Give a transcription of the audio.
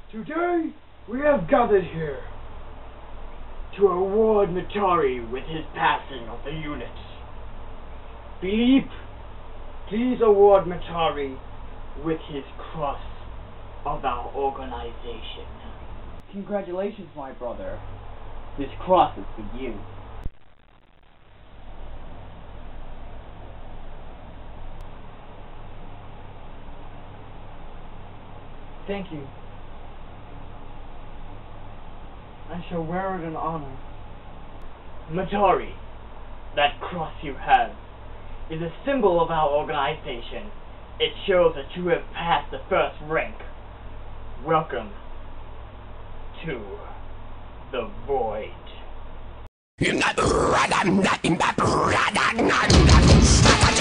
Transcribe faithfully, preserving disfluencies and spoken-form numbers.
Today, we have gathered here to award Mitary with his passing of the unit. Philippe, please award Mitary with his cross of our organization. Congratulations, my brother. This cross is for you. Thank you. I shall wear it in honor. Mitary, that cross you have is a symbol of our organization. It shows that you have passed the first rank. Welcome to the void. In that